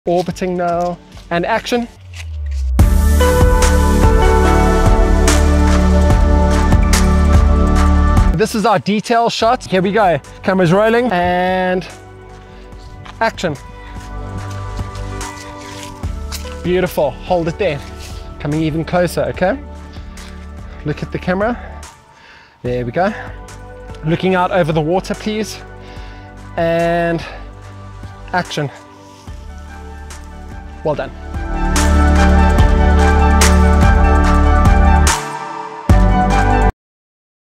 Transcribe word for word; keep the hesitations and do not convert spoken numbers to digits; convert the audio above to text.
Orbiting now, and action. This is our detail shot. Here we go. Camera's rolling and action. Beautiful. Hold it there. Coming even closer, okay? Look at the camera. There we go. Looking out over the water, please. And action. Well done.